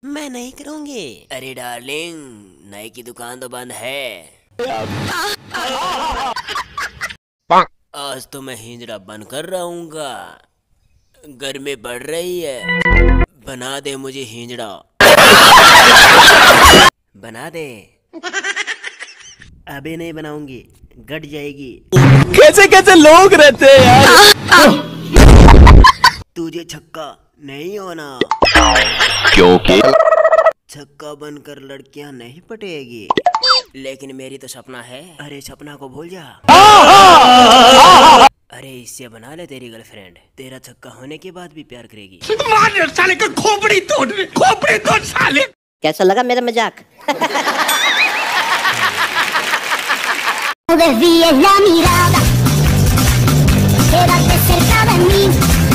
मैं नहीं करूँगी। अरे डार्लिंग, नाई की दुकान तो बंद है। आज तो मैं हिजड़ा बन कर रहूंगा। गर्मी बढ़ रही है, बना दे मुझे हिजड़ा। बना दे। अबे नहीं बनाऊंगी, गट जाएगी। कैसे कैसे लोग रहते हैं यार। तुझे छक्का नहीं होना, क्योंकि छक्का बनकर लड़कियां नहीं पटेगी। लेकिन मेरी तो सपना है। अरे सपना को भूल जा। अरे इससे बना ले तेरी गर्लफ्रेंड, तेरा छक्का होने के बाद भी प्यार करेगी। साले का खोपड़ी तोड़ साले। कैसा लगा मेरा मजाक? Desvíes la mirada, quédate cerca de mí.